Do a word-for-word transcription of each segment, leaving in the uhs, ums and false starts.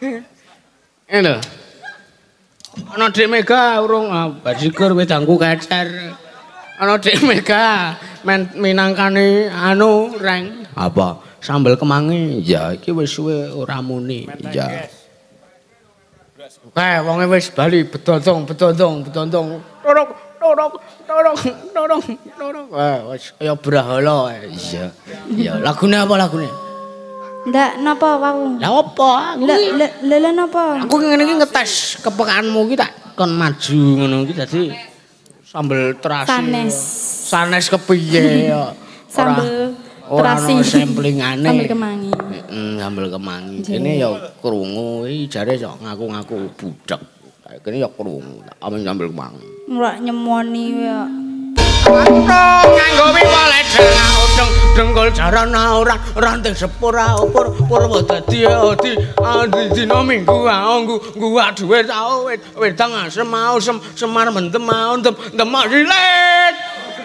Ini lho. Ana Dik Mega urung bajigur wedangku kecer. Ana Dik Mega men minangkani anu reng apa sambel kemangi ya iki wis suwe ora muni ya kae wonge wis bali bedondong bedondong bedondong torok torok torok torok torok wis kaya brahala iya iya lagune apa lagune ndak napa wae lha apa lha napa aku ngene iki ngetes kepekaanmu iki tak kon maju ngono iki dadi sambel terasi sanes sanes kepiye ya sambel ora terasi ono samplingane sambel kemangi heeh sambel kemangi kene ya krungu iki jare yo ngaku-ngaku budak kene ya krungu amen sambel kemangi ora nyemoni ya nganggo wiwale udeng dengkul jarana ora ranting sepur opor purwa dadi odi dina minggu anggu gua duwe tau wedang asem mau semar mentem mau demak rilet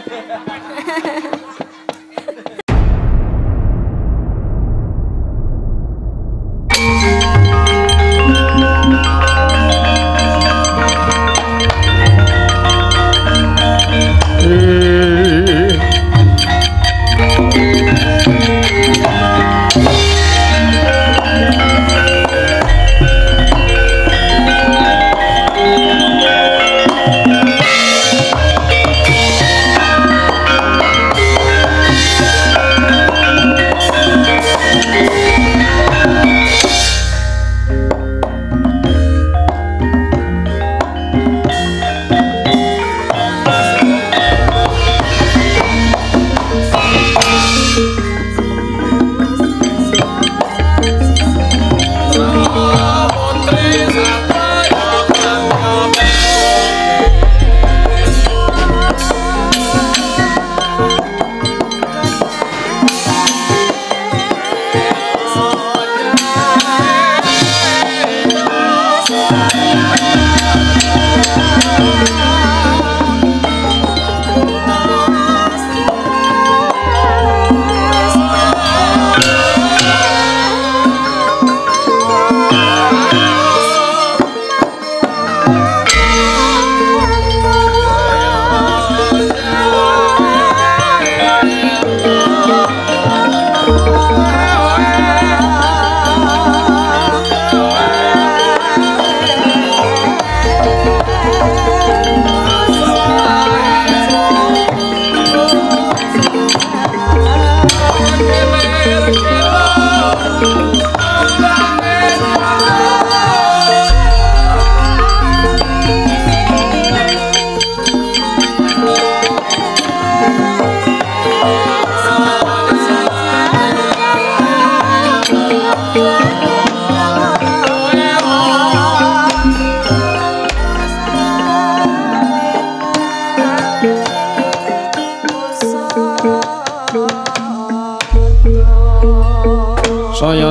saya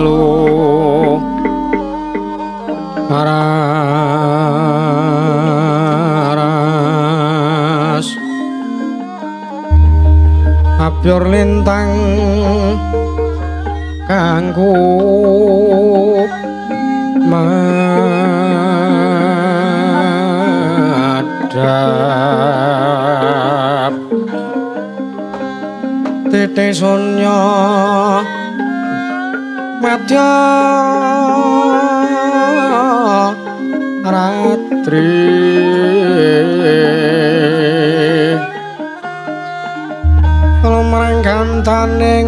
dalu aras abyor lintang kanggo madhap tete sonya madya ratri lumrang gantaning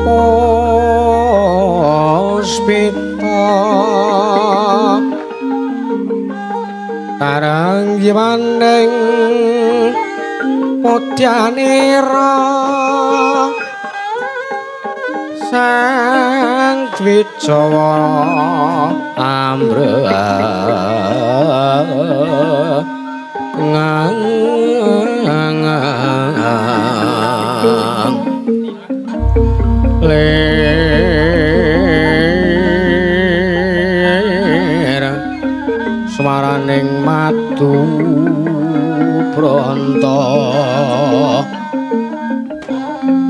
puspita karang jiwaning mudyanira sang Twijawa ambrah ngang ler swaraning madu branta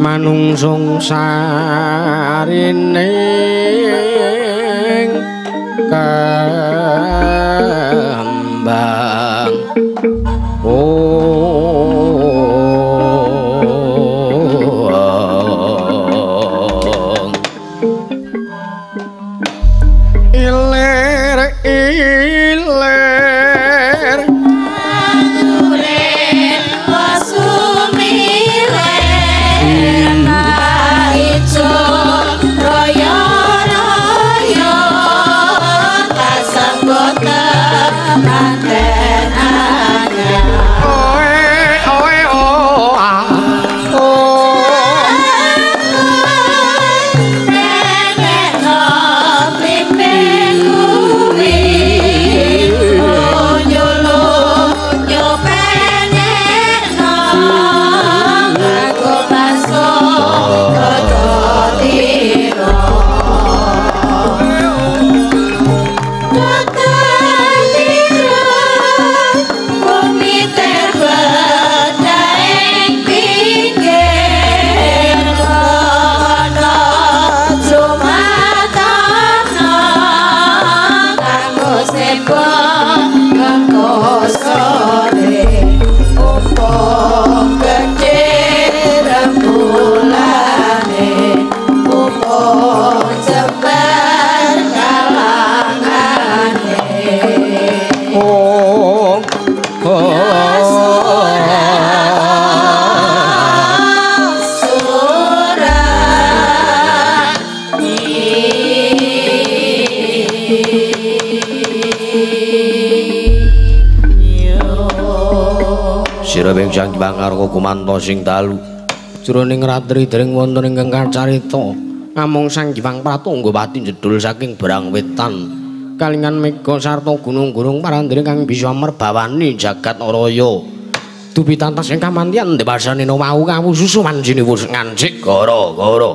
manungsung sarining kembang oh iler iler Anuren wasumilen Naijo royo royo Kasanggot kemanten anyar oe oe oh ah oh Nenek no pimpin kuwi Nyulu nyupenek no Aku masuk rojo tiro Rojo tiro Bumi terbedai pinggir Kono Sumatana Kanggo sepo Kanggo sore Umpung gede rembulane Umpung jembar kalangane oh oh Sira bengsang bangar kumanto sing dalu jroning ratri dering wonten ingkang kacarita namung Sang Hyang Pratunggapati jedul saking Berang Wetan kalingan mega sarta gunung-gunung parandene kang bisa merbawani jagat raya dupi tantas ing kamantian dewasane wau kawususu manjine wus ngancik gara-gara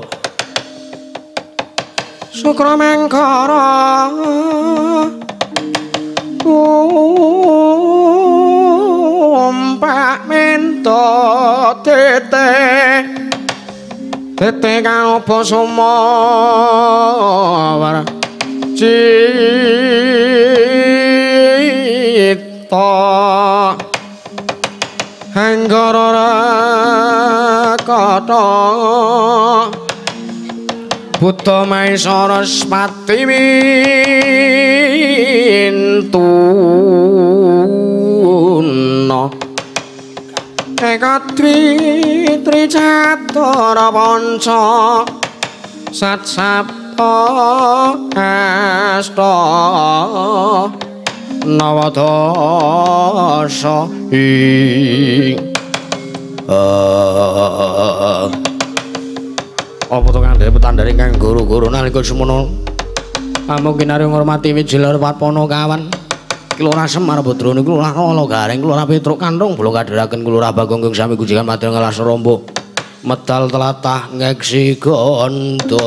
Sukra Mengkara Umpak mento tete tete kang apa sumawar cita hanggara kata Buddha Maesara Spati mintuna Eka tri tri catura panca sat sapta asta nawadasa ing ah apa to kang dhewe petandare kang guru-guru nalika semono amung kinarya ngurmati wijilar watpana kawan Kelurahan Semar Bodro niku Kelurahan Rala Garing Kelurahan Petruk Kanthong kula kadhiraken Kelurahan Bagonggung sami kujikan madya ngalas rombo medal telatah ngeksi gondo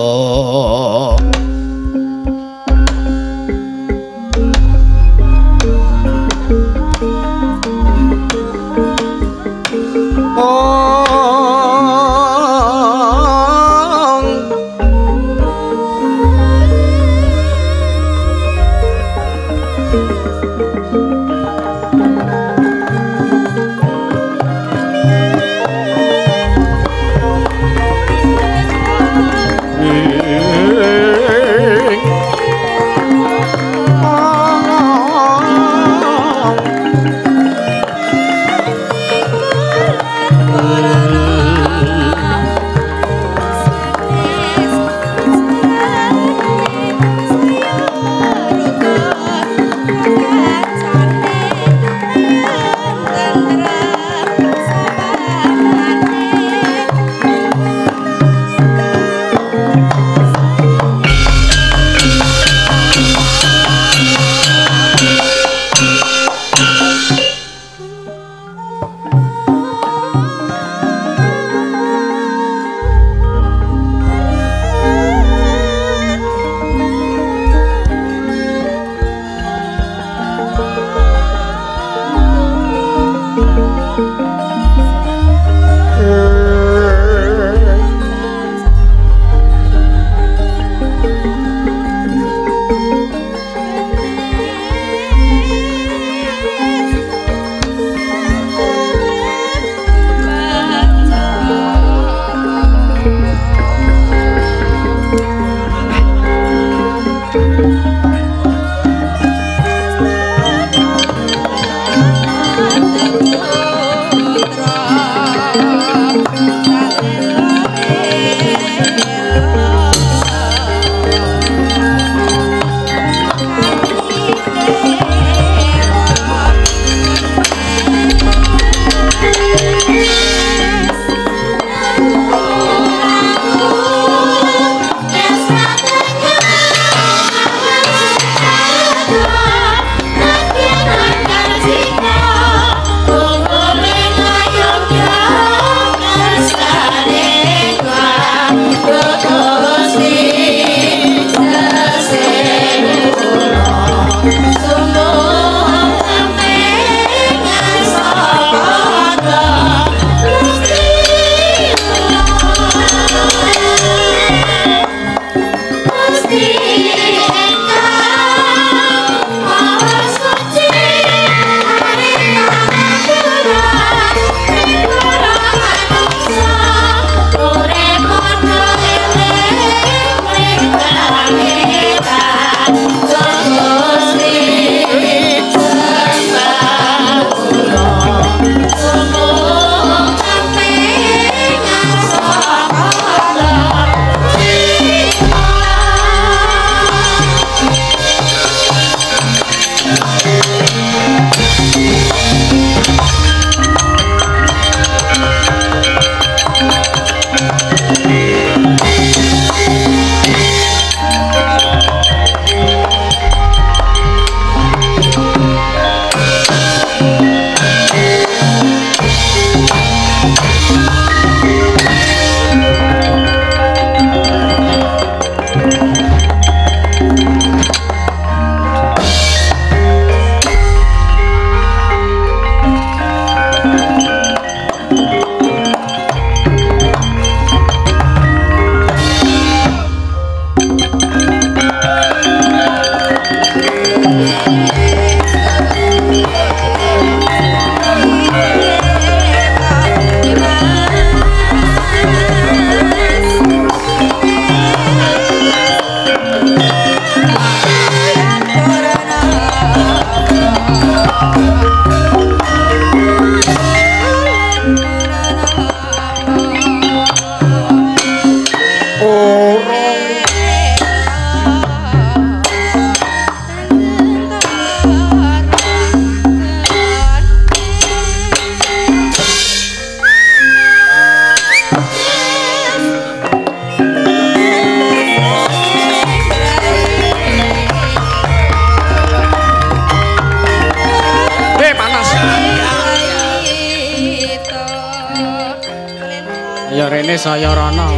Dene saya rono.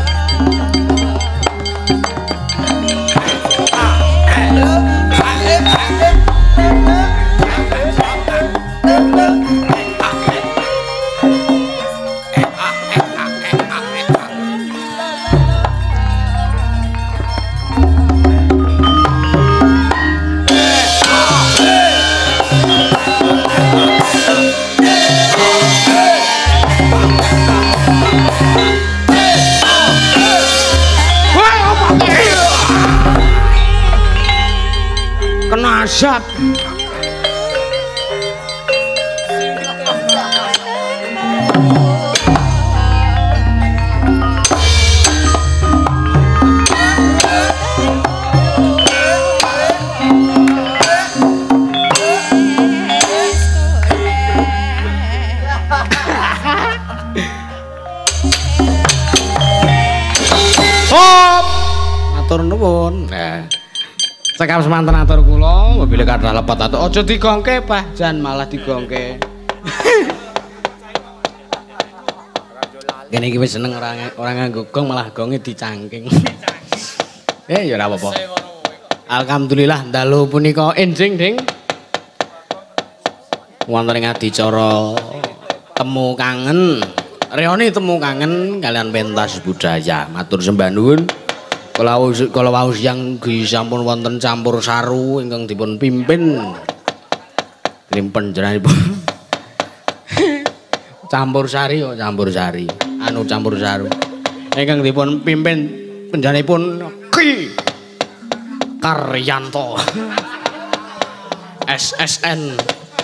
Kena asap. Hop, matur nuwun. Nah, sekap semanten atur kula, mobil kathah lepet atur. Aja digongke, Pak, jan malah digongke. Kene iki wis seneng ora ora nganggo gong malah gonge dicangking. Eh ya ora apa-apa. Alhamdulillah dalu punika enjing, Ding. Wonten ing adicara temu kangen. Reoni temu kangen kalian pentas budaya. Matur sembah nuwun. Kalau kalau wau siang sampun wonten campur saru ingkang dipun pimpin limpen jenenganipun campur sari oh campur sari anu campur saru ingkang dipun pimpin panjenenganipun Ki Karyanto S S N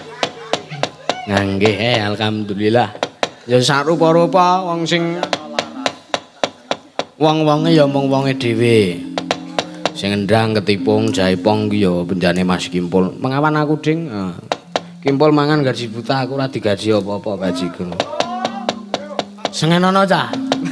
nggih eh alhamdulillah ya sarupa-rupa wong sing wong-wonge ya mung wonge dhewe. Sing endang ketipung jaipong ki ya benjane Mas Kimpul. Mengawan aku, Ding. Nah, Kimpul mangan gaji buta aku ora digaji apa-apa bajiku. Sengenono cah.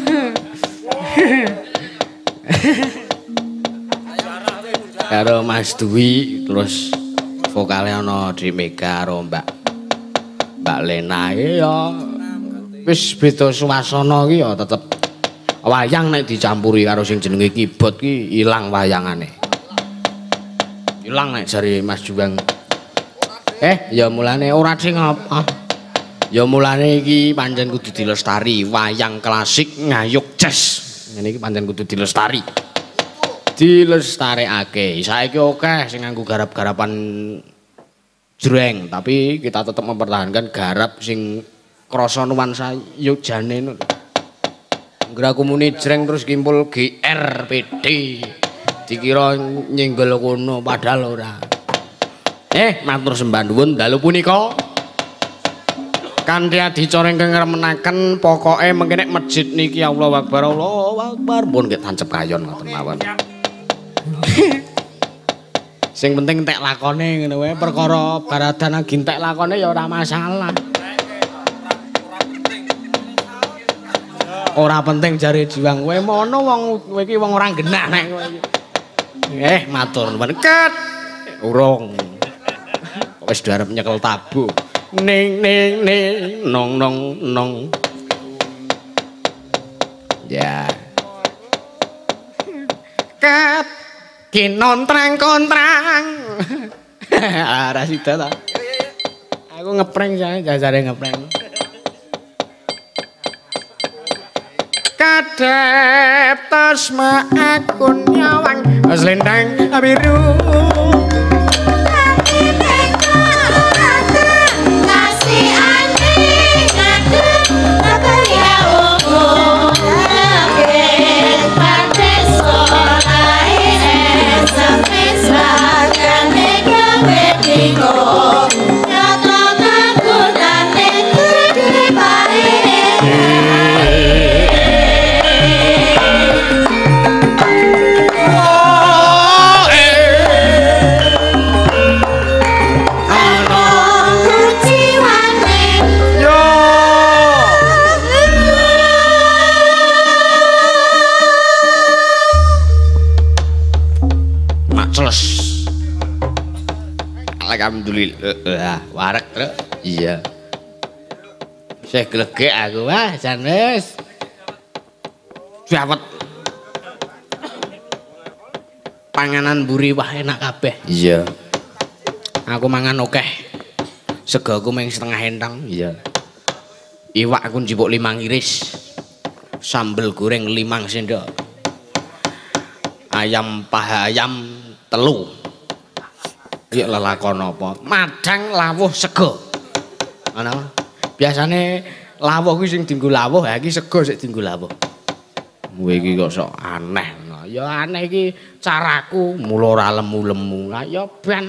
Karo Mas Dwi terus vokale ana Dri Mega karo Mbak Mbak Lena ya wis beda suasana ki ya tetep wayang nek dicampuri karo sing jenenge keyboard ki ilang wayangane. Ilang nek jare Mas Juwang. Eh, ya mulane ora sing apa. Ya mulane iki pancen kudu dilestari, wayang klasik ngayuk jazz. Ngene iki pancen kudu dilestari. Dilestarekake. Saiki akeh sing nganggo garap-garapan jreng, tapi kita tetap mempertahankan garap sing krasa nuansa Yogjane. Gerak muni jreng terus Kimpul G R P D dikira nyenggol kono padahal ora. Eh matur sembah nuwun dalu punika kanthi adicara ingkang remenaken pokoke mengke nek masjid niki Allahu Akbar Allahu Akbar pun nggih tancep kayon ngoten mawon. Sing penting entek lakone ngono wae perkara baradan lagi entek lakone ya ora masalah. Ora penting jare jiwang kowe mono wong kowe iki wong ora genah nek kowe iki. Eh matur nuwun ket. Urung. Wis arep nyekel tabu. Ning ning ning nong nong nong. Ya. Ket kinontrang kontrang. Ora sida ta. Aku ngeprank jae jajare ngeprank. Kadep tasma akun nyawang slendang biru kasih ane ngadu ya umum nangin pada solai sampai sakane gawe bingung kata ngaku nane kudu baik. Alhamdulillah, warak terus. Iya. Saya glegek aku, wah, jan wis. Jawet. Panganan mburi wah enak kabeh. Iya. Aku mangan akeh. Sego aku mung setengah entang. Iya. Iwak aku njipuk limang iris. Sambel goreng limang sendok. Ayam paha ayam telu. Iya lelakon apa? Madang lawuh sego. Ana. Biasane lawuh kuwi sing dienggo lawuh, ha iki sego sik dienggo lawuh. Kowe iki kok sok aneh. Ya aneh iki caraku mula ora lemu-lemu. Lah ya ben.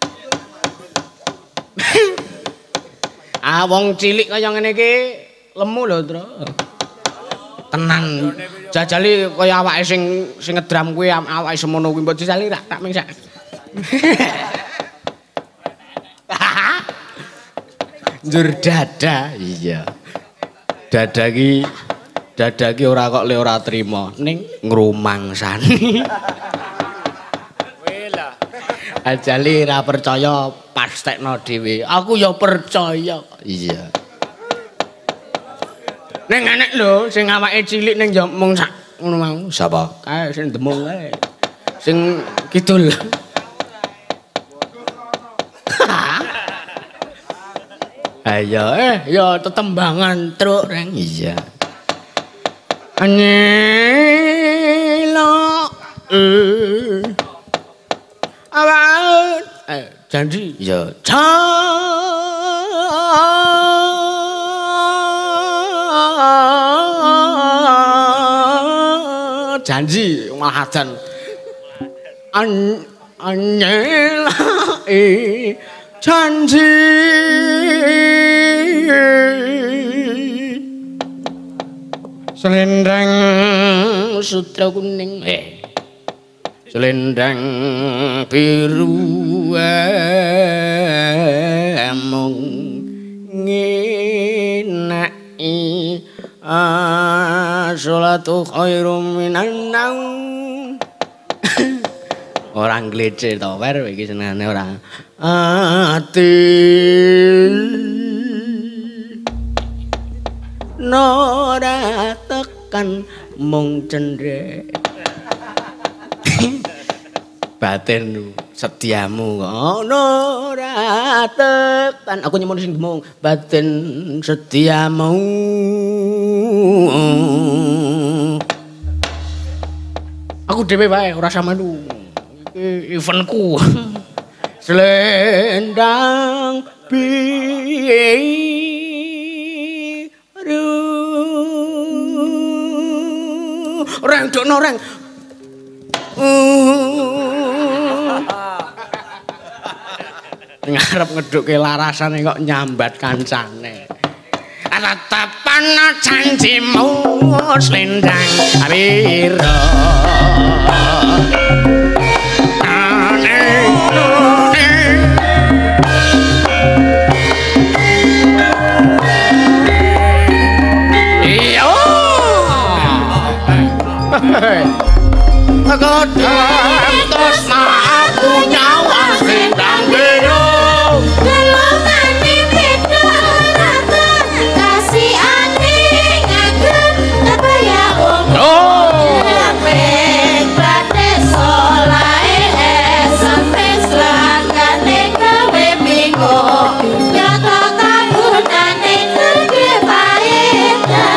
Ah wong cilik kaya ngene iki lemu lho, Tru. Tenan. Jajali kaya awake sing sing ngedram kuwi awake semono kuwi mbok jajali rak tak ming sak. Njur dada. Iya. Dada ki dada ki ora kok le ora trima ning ngrumangsani. Wela. Ajali ra percaya pastekno dhewe. Aku ya percaya. Iya. Ning enek lho sing awake cilik ning mung sak ngono mau. Sapa? Kae sing demung kae. Sing kidul. Ayo eh ya tetembangan truk reng. Iya. Anyela eh awal eh janji ya janji malah jan an anyela eh janji selendang sutra kuning eh selendang biru amung ngenai asolatu khairum minan naum. Orang glece to wer iki senengane ora ati nora tekan mung cendrek batin setiamu kok nora tekan aku nyemon sing gemung batin setiamu aku dhewe wae ora samanu iki eventku selendang biru reng dokno reng ngarep ngedukke larasane kok nyambat kancane tatapan janjimu selendang biru Kadang tresna aku nyawa selendang biru Gelomane beda rata kasih ati ngagem kebaya ungu Sampai bate solae sampai selangkane gawe minggu Nyata kabunane gede baik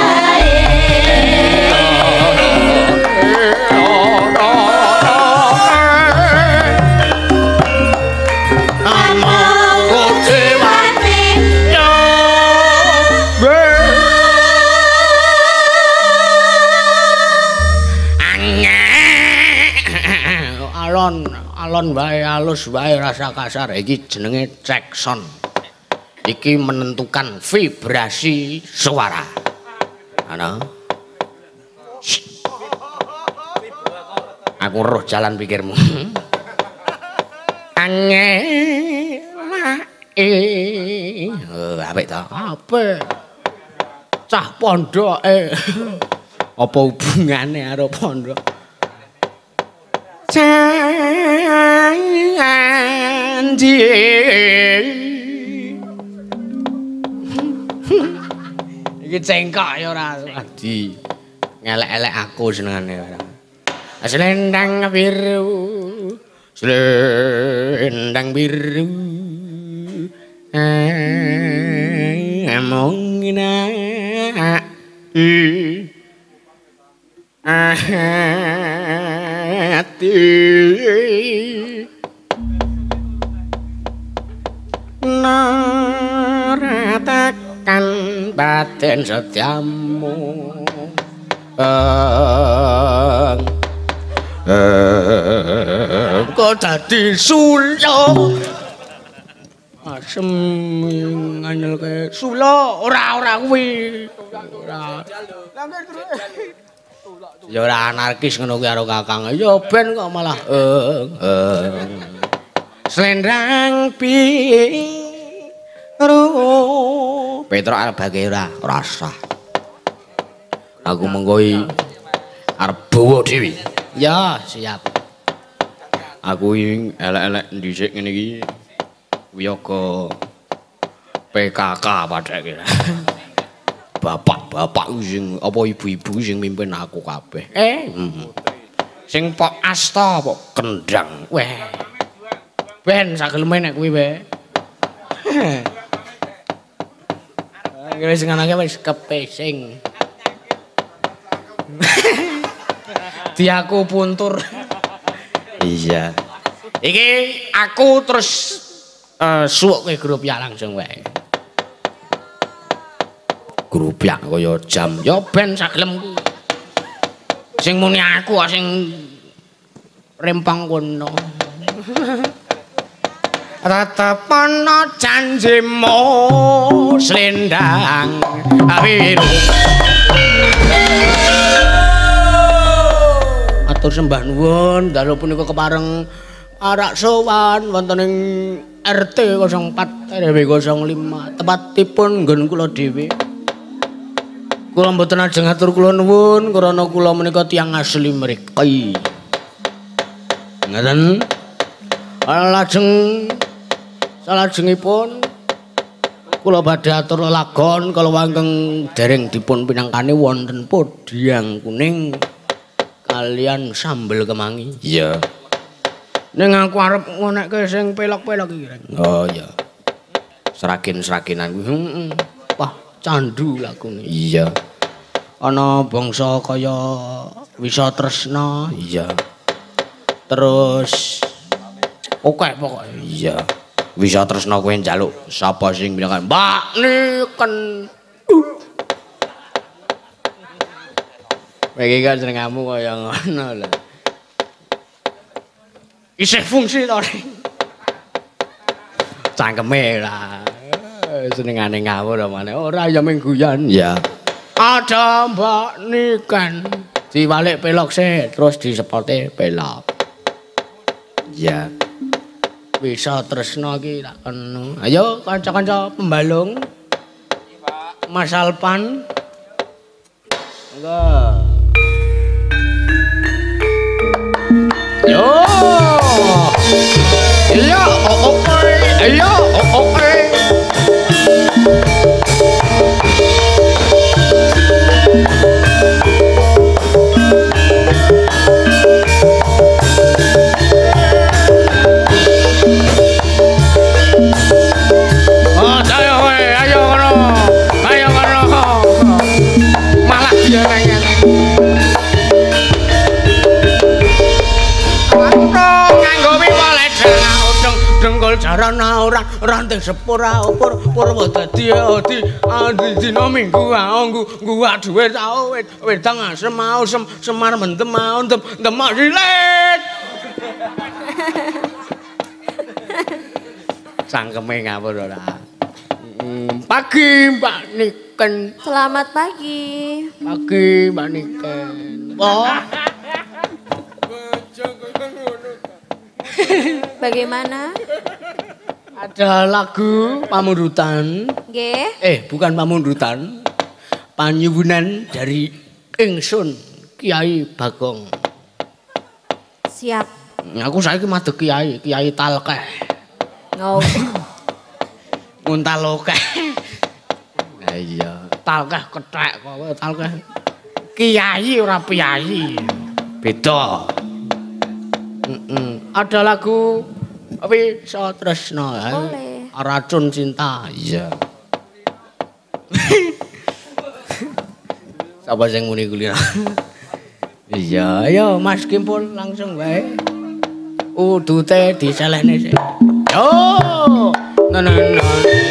alon wae halus wae rasa kasar iki jenenge check sound iki menentukan vibrasi suara ana aku roh jalan pikirmu ange eh oh, apik to apik cah pondoke apa hubungane karo pondok janji iki cengkok ya ora adi ngelek-elek aku senengane. Selendang biru, selendang biru. Amongina hati naratakan batin setiamu kok dadi sulyo asem nganyel ke sulo ora ora kuwi ora ya ora anarkis ngono kuwi karo Kakang ya ben kok malah eng eng selendang biru Petruk albage ora rasa aku mengkoi arep bawa dhewe ya siap aku ing elek-elek dhisik ngene iki Wiyaga P K K padake. Bapak-bapak sing apa ibu-ibu sing mimpin aku kabeh. Eh, mm. Sing Pok Asta, Pok Kendang. Weh. Ben sakeleme nek kuwi wae. Wis nganake wis kepesing. Di aku puntur. Iya. Iki aku terus Uh, suwuk kowe grup ya langsung wae. Grup ya kaya jam ya ben sagelemku. Sing muni aku sing rempang kono. Ratapana janjimu slendang biru. Atur sembah nuwun dalu punika kepareng arak sowan wonten ing R T nol empat R W nol lima tepatipun nggon kula dhewe. Kula mboten ajeng atur kula nuwun krana kula menika tiyang asli mriki. Ngaten. Lajeng salajengipun kula badhe atur lelagon kala wangkeng dereng dipun pinangkani wonten Podiang Kuning kalian sambel kemangi. Iya. Ning aku arep ngonekke sing pelok-pelok iki. Oh iya. Serakin-serakinan kuwi. Heeh. Wah, candu lagune. Iya. Ana bangsa kaya Wisa Tresna. Iya. Terus oke pokoke. Iya. Wisa Tresna kowe njaluk sapa sing bilang Mbak Niken. Iki kan jenengmu kaya ngono lho. Isih fungsi to ning. Cangkeme lah. Senengane ngawur amane ora ya ming guyon. Ya. Ada Mbak Niken. Diwalik pelok sih terus disepote pelok. Ya. Bisa tresna iki tak kena. Ayo kanca-kanca pembalung. Mas Alpan. Enggak. Yo. Yo, oh oh. Yo, oh oh. Dengkul jarana ora ranting sepura upur purwa dadi adi adi dina minggu anggu gua duwe tau wedang asem mau sem semar mentem mau tem demak silet cangkeme ngawur ora pagi Mbak Niken. Selamat pagi. Pagi Mbak Niken. Oh. Bagaimana? Ada lagu pamundutan. Nggih. Eh, bukan pamundutan. Panyuwunan dari ingsun Kiai Bagong. Siap. Aku saiki madheg Kiai, Kiai Talkeh. Oh. Nguntal okeh. Lah iya, talkeh kethek kok, talkeh. Kiai ora piyayi. Beda. Heeh. Ada lagu Wisa Tresna. Boleh. Racun Cinta. Iya. Sapa sing muni kuwi? Iya, ayo Mas Kimpul langsung wae. Udute diselehne sik. Yo. No no no.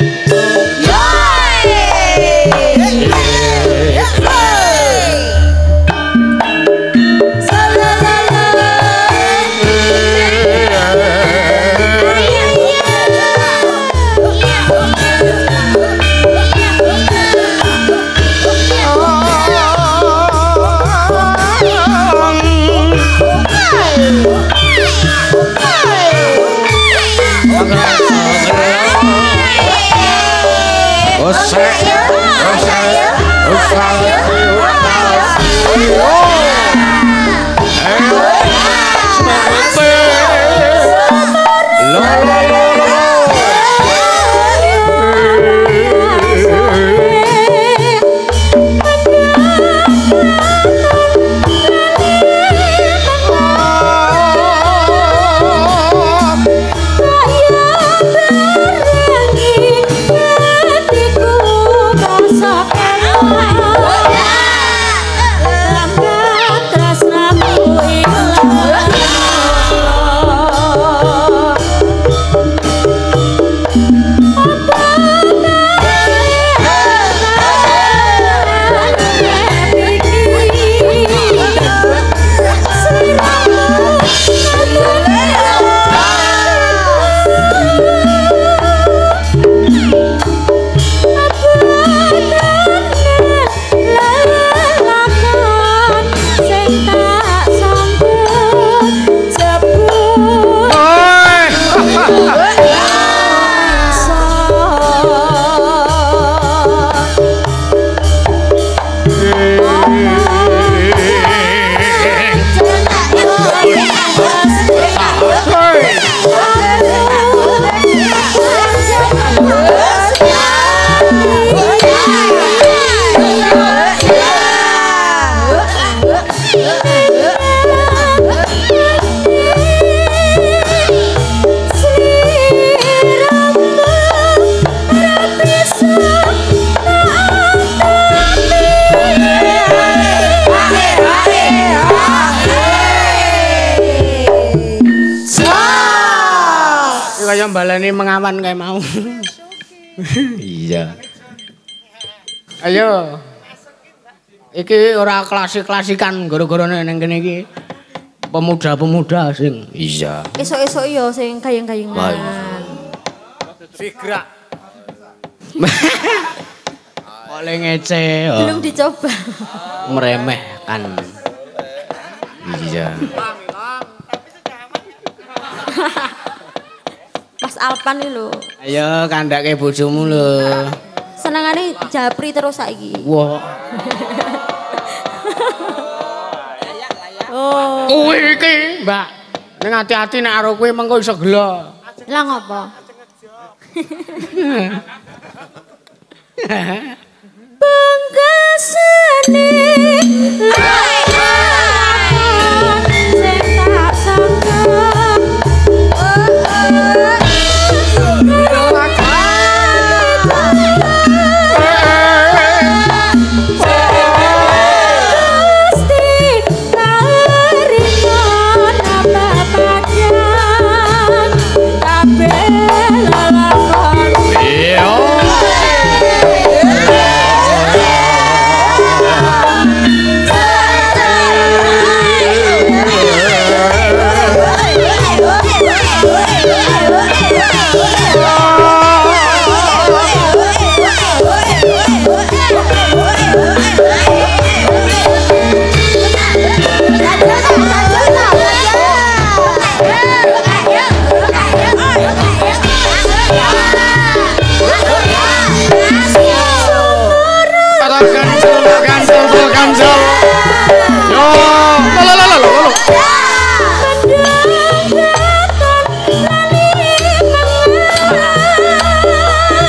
Kaya baleni mengawan kayak mau. Iya. Ayo. Iki ora klasik-klasikan gara-gara ning kene iki. Pemuda-pemuda sing iya. Esok-esok yo sing gayeng-gayengan. Sigra. Oleh ngece. Oh. Belum dicoba. Meremehkan. Iya. Mas Alpan iki lho. Ayo kandhake bojomu lho. Senengane japri terus saiki. Wah. Oh. Kuwi iki, Mbak. Ning ati-ati nek karo kowe mengko iso gelo. Lah ngopo? Penggasane sing tak sangka.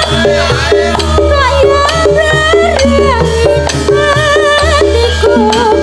Oh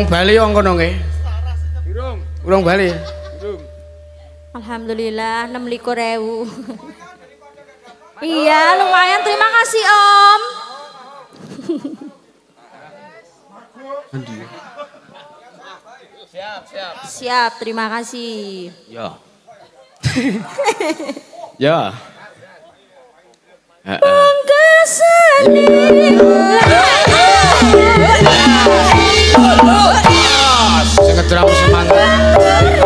Urung bali wong kono nggih. Urung. Urung bali. Urung. Alhamdulillah enam likur ribu. Iya lumayan terima kasih Om. Siap, siap. Siap, terima kasih. Ya. Ya. Bangga seni. Sing ngedramu semangat.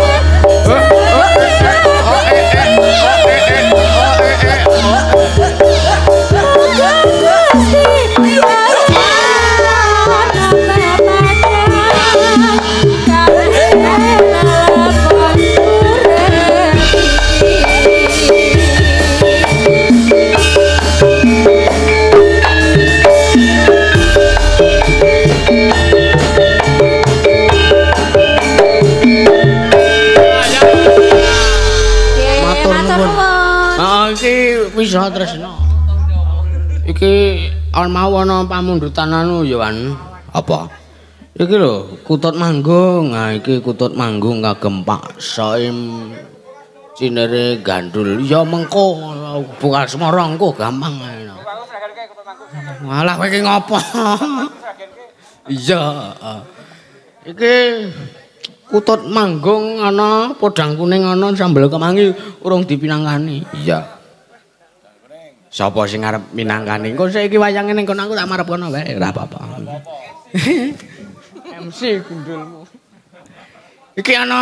Bisa tresno. Iki on mau ana pamundutan anu ya Wan. Apa? Iki lho, Kutut Manggung. Nah, iki Kutut Manggung kagem Pak Soim Cinere Gandul. Ya mengko bukan Semarang kok gampang ae. Malah kowe iki ngopo? Iya. Iki Kutut Manggung ana podang kuning ana sambel kemangi urung dipinangkani. Iya. Sapa sing arep minangkani? Engko saiki wayange ning kono aku tak marep kono wae, ora apa-apa. M C gundulmu. Iki ana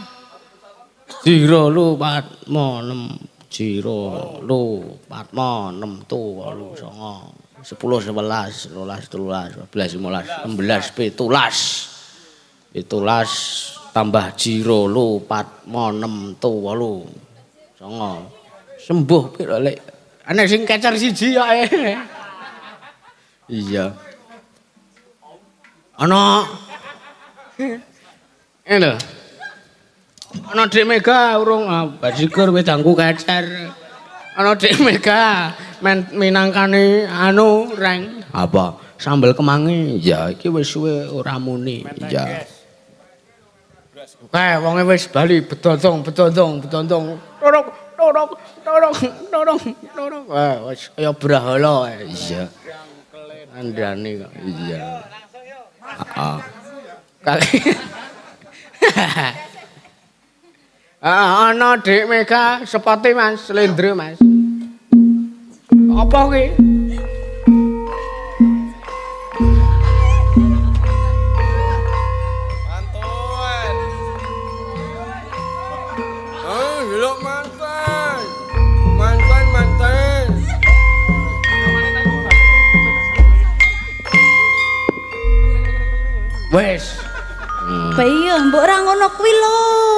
Jiro lu Patmo enam Jiro lu Patmo enam tu wolu songo sepuluh sebelas rolas telulas sebelas limolas enam belas pitulas pitulas tambah Jiro lu Patmo enam tu wolu songo sembuh piro lek ana sing kecer siji ae. Iya. Ana Eno. Ana Dik Mega urung bajigur wis dangku kecer. Ana Dik Mega men minangkani anu reng apa sambel kemangi. Ya iki wis suwe ora muni. Ya. Oke, wonge wis bali bedondong bedondong bedondong. Torok torok torok torok torok. Wah, wis kaya brahala. Iya. Andane kok. Iya. Heeh. Kali. Ah, ana Dik Mega sepote Mas, slendro Mas. Apa kuwi? Mantuan. Oh, gelok mantan. Mantan, mantan. Wes. Bayi mbok ora ngono kuwi lho.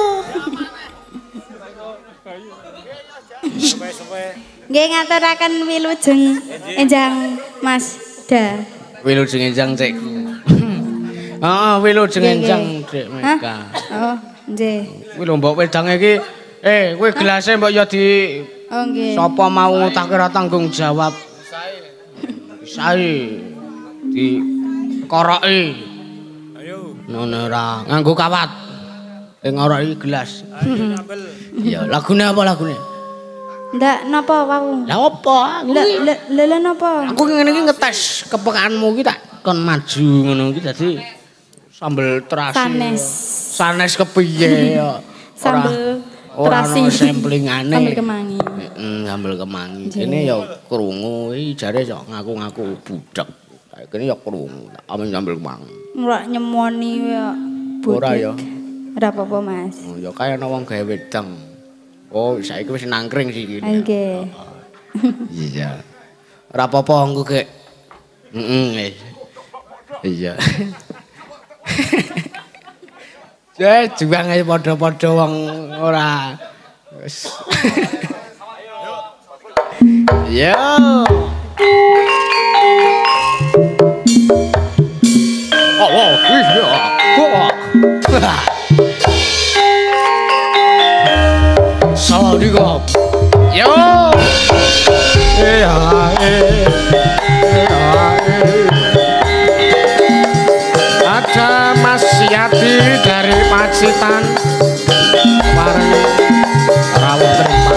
Nggih ngaturaken wilujeng enjang Mas Da. Wilujeng enjang Cek. Heeh, wilujeng enjang Dik Mega. Oh, nggih. Kuwi lho mbok wedange iki eh kowe gelase mbok ya di Oh nggih. sapa mau ngutake ra tanggung jawab. Sae. Di koroki. Ngono ora nganggo kawat. Ing ora iki gelas. Iya, lagune apa lagune? Ndak napa wau? Lah apa? Lah lha napa? Aku ngene iki ngetes kepekaanmu iki tak kon maju ngono iki dadi sambel terasi. Sanes. Sanes kepiye ya? Sambel ora terasi. ono samplingane. Sambel kemangi. Heeh, sambel kemangi. Kene ya krungu iki jare sok ngaku-ngaku budak. Kene ya krungu. Amen sambel kemangi. Ora nyemoni ya. Ora ya. Ora apa-apa, Mas. Oh, ya kaya ana wong gawe wedang. Oh, saiki wis nangkring sih iki. Nggih. Iya. Ora apa-apa engko gek. Heeh. Iya. Ya juang ae padha-padha wong ora wis. Yo. Oh, oh, iya. Oh. Sawadikap. Yo. Ya, eh. Ya, eh. Ada Mas wasitan warene rawuh tripang.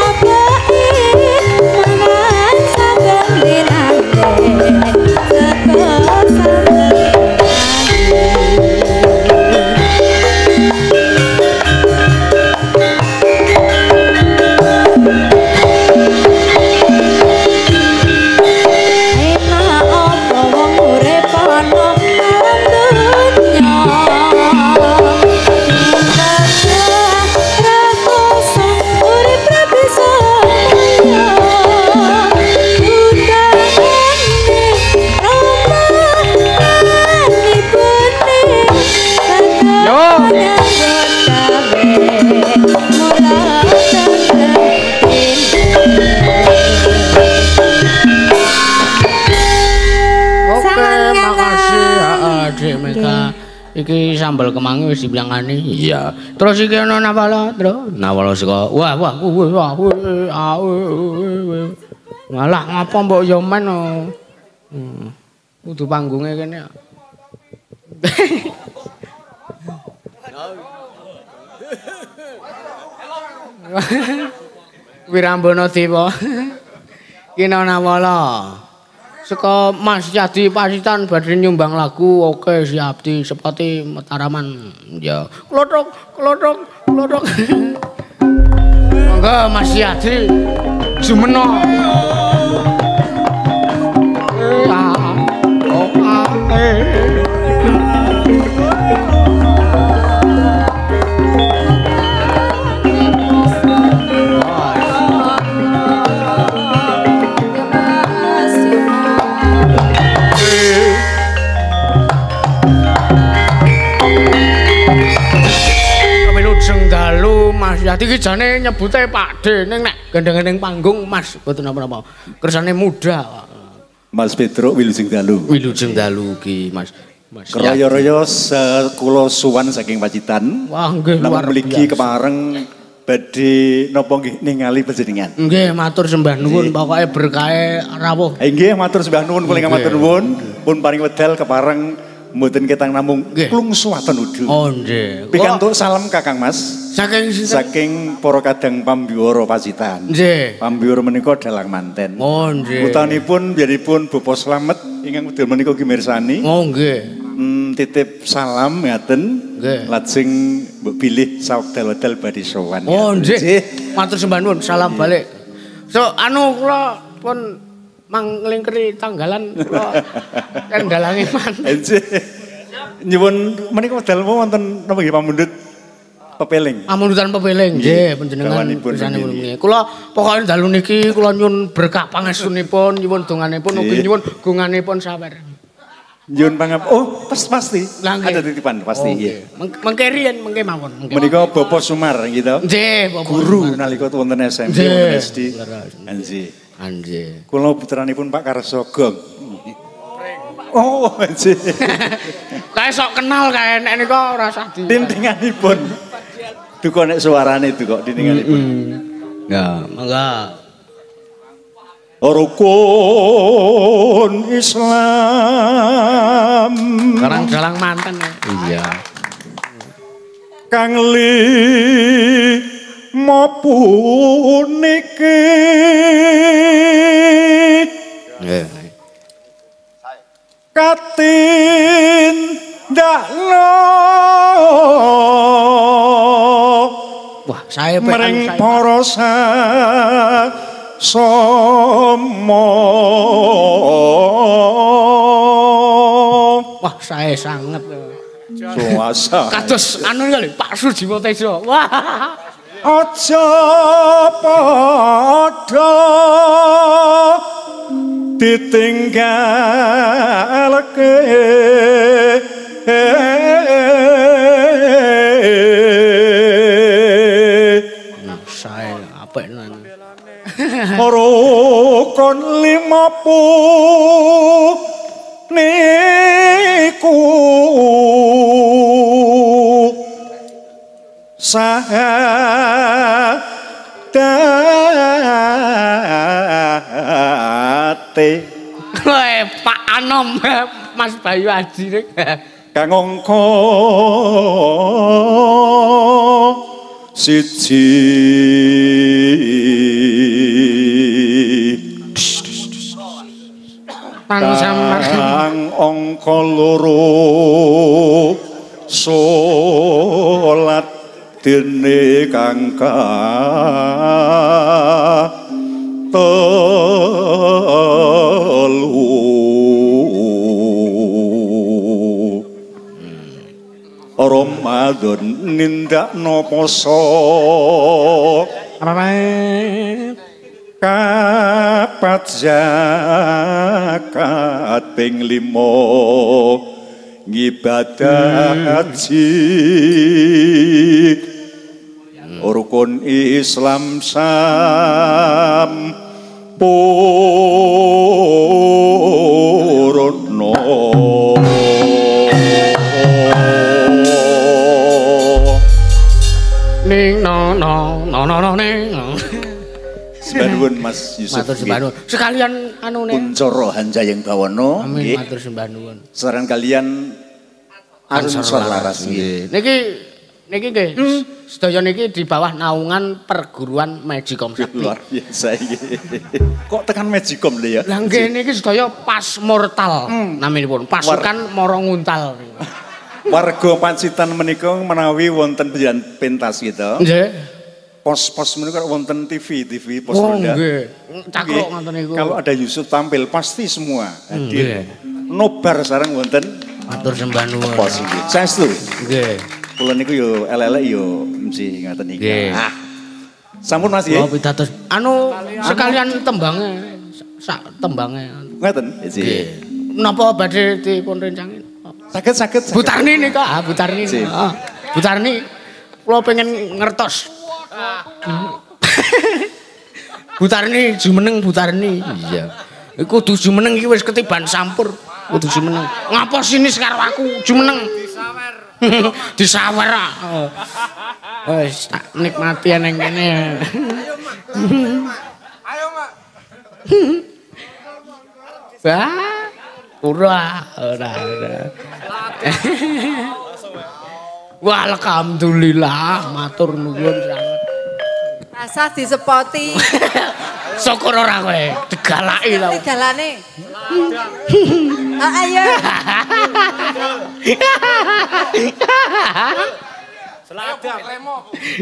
Sekarang iki sambal kemangi wis dibilangani. Iya. Terus iki ana nawala, Tru. Nawala saka. Wah, wah, wah, wah. Malah ngapa mbok yo men. Hmm. Kudu panggunge kene. Wirambana Dewa. Kina nawala. Saka Mas Yadi Pasitan badhe nyumbang lagu oke siap di sepati Mataraman. Ya, klothok, klothok, klothok. Monggo Mas Yadi jumeno. Dalu Mas Yadi iki jane nyebute Pakde ning nek gendeng-gendeng panggung Mas mboten napa-napa. Kersane muda. Mas Pedro Wilujeng Dalu. Wilujeng Dalu ki Mas. Mas Kroyo-royo sekula suwan saking Pacitan. Wah nggih luar biasa. Mligi kepareng badhe napa nggih ningali panjenengan. Nggih matur sembah nuwun pokoke berkahe rawuh. Nggih matur sembah nuwun kula matur nuwun pun paring wedal kepareng mboten ketang namung klungsuwaten udu. Oh nggih. Pikantuk salam Kakang Mas. Saking sinten? Saking para kadang pambiwara Pacitan. Nggih. Pambiwara menika dalang manten. Oh nggih. Putanipun biyanipun Bapak Slamet ingkang wedal menika gimirsani. Oh nggih. Hmm, titip salam ngaten. Nggih. Lajeng mbok bilih sawedal-wedal badhe sowan. Oh nggih. Matur sembah nuwun salam balik. So anu kula pun manglingkeri tanggalan kula kan dalange manten. Nggih. Nyuwun menika wedal wonten napa nggih pamundhut pepeling. Pamundutan pepeling nggih panjenengan pirsani nggih. Kula pokoke dalu niki kula nyuwun berkah pangestunipun, nyuwun donganipun ugi nyuwun gunganipun sawer. Nyuwun pangap. Oh, pas pasti. Ada titipan pasti nggih. Mengke riyen mengke mawon. Menika Bapak Sumar nggih to? Nggih, Bapak. Guru nalika wonten S M P wonten S D. Nggih. Nggih. Kula putranipun Pak Karsogong. Oh, nggih. Kae sok kenal kae nek nika ora usah di. Tintinganipun. Duka nek suarane duka tintinganipun. Ya, mangga. Rukun Islam. Karang dalang manten. Iya. Kang li maupun niki. Nggih. Katin dakno. Wah, saya mering para somo. Wah, saya sangat. Suasa. Kados anu kali Pak Sujiwo Tejo. Wah. Aja padha ditinggalke saya apa nan rukun lima puluh niku sahadate. Weh, Pak Anom, Mas Bayu Aji nek. Kang angka siji kang angka loro salat dene kang telu Ramadan nindakno poso kapat zakat ping limo ngibadah haji rukun Islam sampurna. Sembah nuwun Mas Yusuf. Matur sembah nuwun. Sekalian anune. Kuncoro Hanjayeng Bawono. Amin nggih. matur sembah nuwun. Saran kalian Ansor Laras nggih. Niki niki nggih sedaya niki di bawah naungan perguruan Magicom Sakti. Luar biasa iki. Kok tekan Magicom lho ya? Lah nggih niki sedaya pas mortal naminipun. Pasukan Moro Nguntal. Warga Pacitan menika menawi wonten penjalan pentas gitu. Nggih. Pos-pos menika wonten T V, T V pos Oh Ronda. nggih. Cakluk ngoten niku. Kalau ada Yusuf tampil pasti semua hadir. Nggih. Nobar sareng wonten Matur sembah nuwun. pos iki. Saestu. Nggih. Kula niku yo elek-elek yo mesti ngaten iki. Nggih. Ah. Sampun Mas Kula nggih. pitados anu sekalian tembange sak tembange. Ngaten. Nggih. Napa badhe dipun rencangin? Saged-saged. Butarni nika, ah Butarni. Sip. Heeh. Butarni kula pengen ngertos. Butarni jumeneng Butarni. Iya. Iku kudu jumeneng iki wis ketiban sampur. Kudu jumeneng. Ngapa sinis karo aku jumeneng? Disawer. Disawer. Wis tak nikmati nang kene. Ayo, Mak. Wah. Ora, ora, ora. Wah, alhamdulillah, matur nuwun sanget. Rasa disepoti. Syukur ora kowe, digalaki lho. Digalane. Oh, ayo. Selada lemo.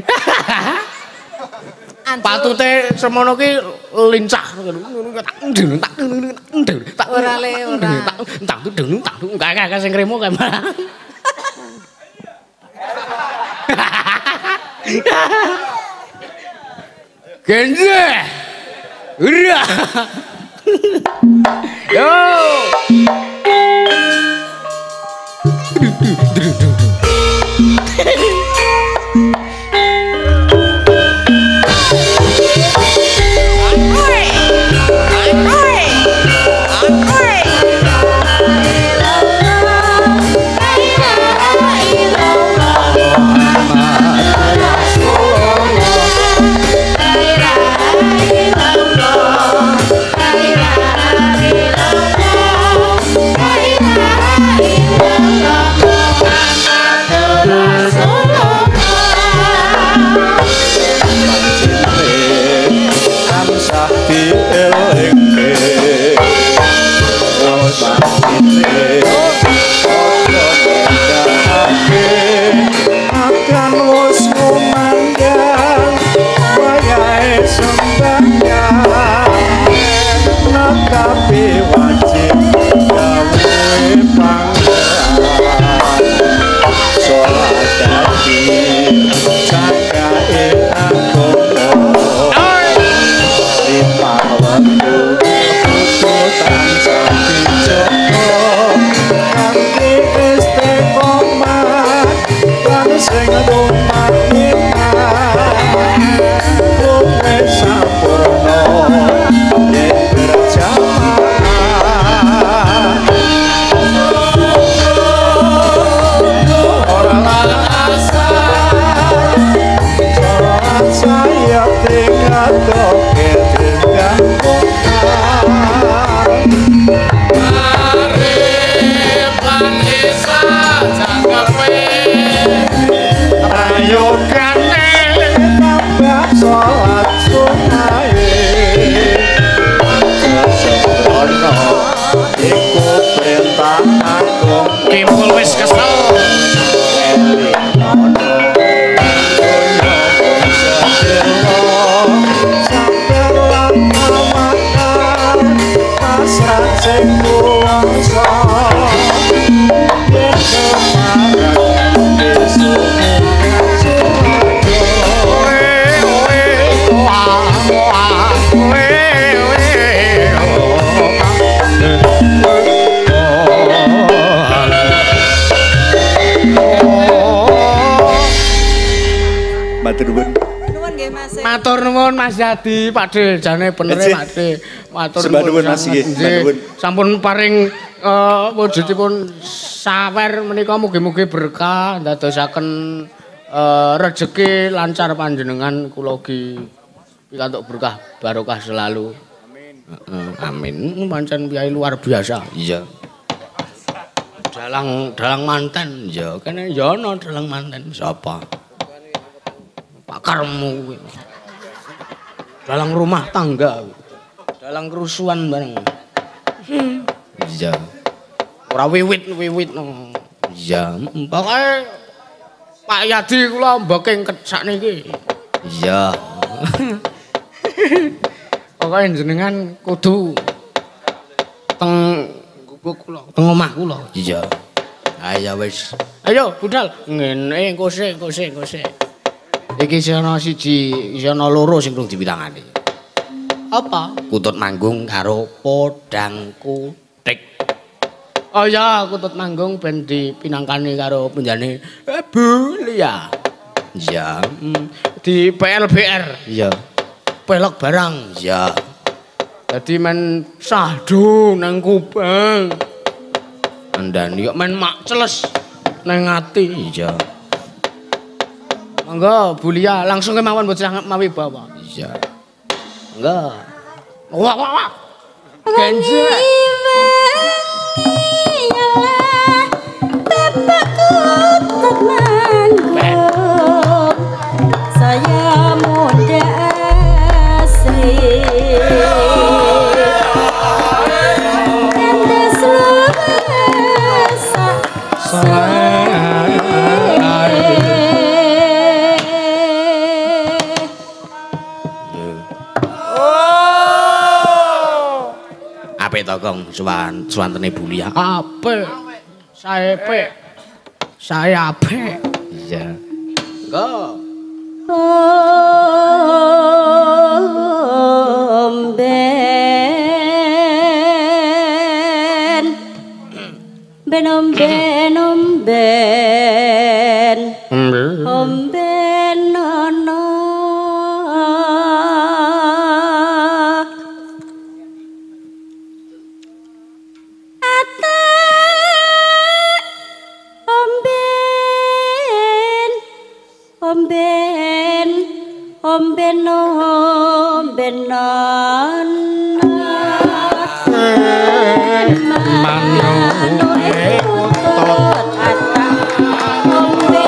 Patute semono ki lincah ngono tak ndel tak ndel tak Ora le, ora. tak ndel tak kakak sing kremo kae malah. Genje. Ura. Yo. Kimpul wis kesel. Matur nuwun. Nuwun nggih Mas. Matur nuwun Mas Yadi, Pakde jane bener Eci. Pakde. Matur Sembah nuwun, Mas, sanget. nggih. Sembah Nggih. nuwun. Sampun paring eh, wujudipun sawer menika mugi-mugi berkah ndadosaken eh, rejeki lancar panjenengan kula ugi pikantuk berkah barokah selalu. Amin. Amin. Pancen piyai luar biasa. Iya. Dalang dalang manten ya kene ya ana dalang manten sapa? Pakarmu kuwi. Dalang rumah tangga. Dalang kerusuhan bareng. Iya. Ora wiwit-wiwit no. Iya, pokoke Pak Yadi kula mboking sakniki. Iya. Pokoke jenengan kudu teng kula, teng omah kula. Iya. Ayo wis. Ayo budal. Ngene kosek kosek kosek. Iki isih ana siji, isih ana loro sing durung dipitangani. Apa? Kutut manggung karo Podang Kutik. Oh ya, kutut manggung ben dipinangkani karo penjane Bu Lia. Iya, mm, di P L B R. Iya. Pelok barang. Iya. Dadi men sahdu nang Kubang. Andani kok men mak celes nang ati. Iya. Monggo Bu Lia langsung kemawon bocah mawi bawa. Iya. Monggo. Wah wah wah. Genje. Saya muda asri Ente selesa Apik to Kong suwan suwantene Bu Lia. Apik. Saepik. Saya apik. Iya. Go. Omben Ben omben omben Omben ono Ate Omben Omben Omben omben ono Mano ekutut ata Omben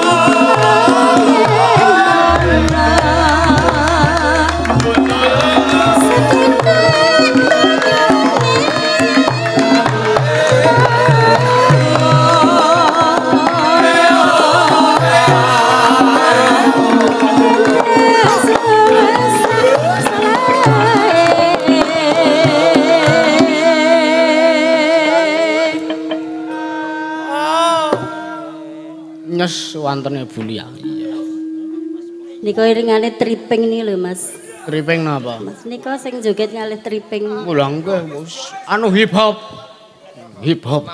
Nyes wantene Bu Lia. Iya. Nika iringane triping nih lho Mas. Triping napa? Mas nika sing joget ngalih triping. Kula nggih wis anu hip hop. Hip hop.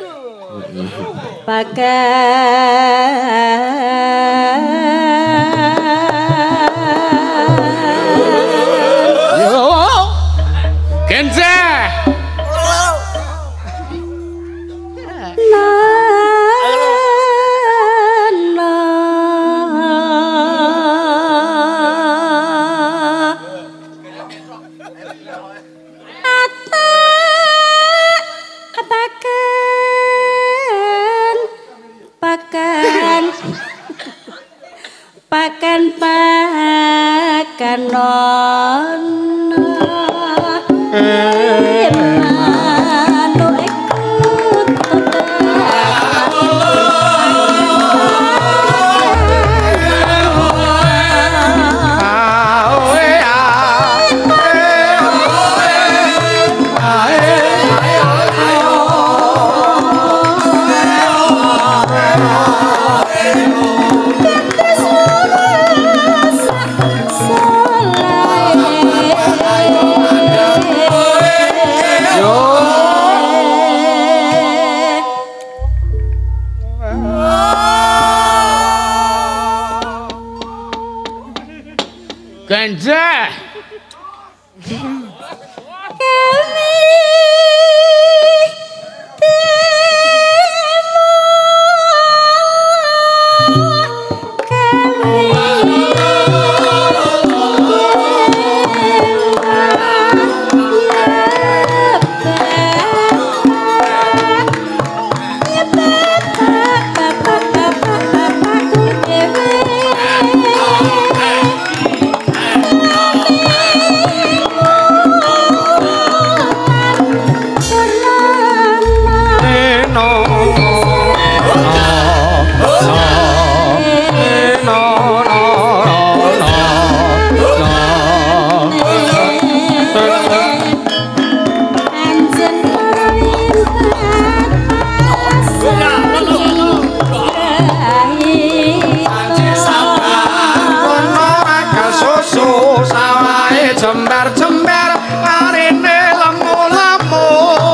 Pakai Yo. Genje. Pakan pakan pakan nono mano ikut Genje. Kami jembar-jembar arine lemu-lemu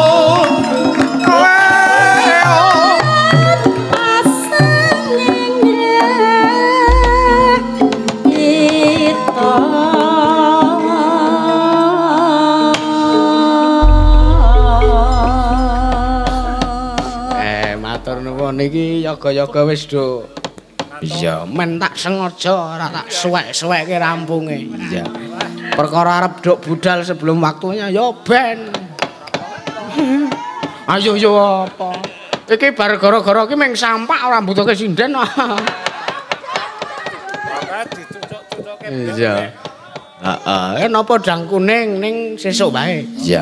niki yoga-yoga wis do. Iya, men tak sengaja ora tak suwek-suwekke rampunge. Iya. Perkara arep duk budal sebelum waktunya ya ben. Ayo yo apa? Iki bar gara-gara iki meng sampak ora mbutuhke sinden. Iya. Heeh, napa dang kuning ning sesuk bae. Iya.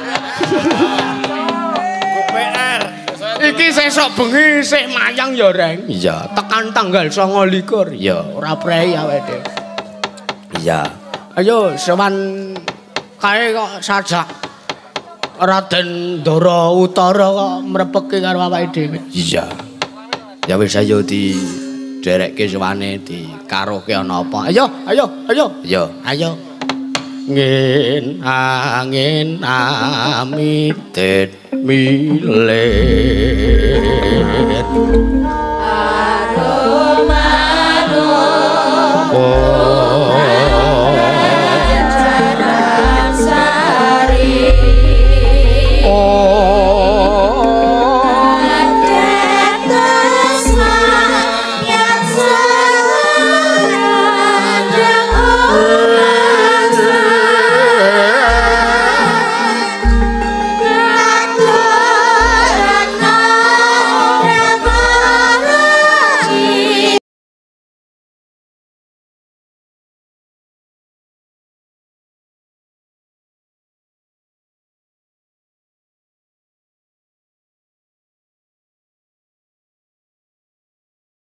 Iki sesok bengi sik mayang ya, Reng. Iya, tekan tanggal sanga likur. Ya, ora prei awake dhewe. Iya. Ayo sowan kae kok sajak Raden Ndara Utara kok mrepeki karo awake dhewe. Iya. Ya wis ayo di derekke sowane di karoke ana apa. Ayo, ayo, ayo. Iya, ayo. Ngin angin amitet milet aroma oh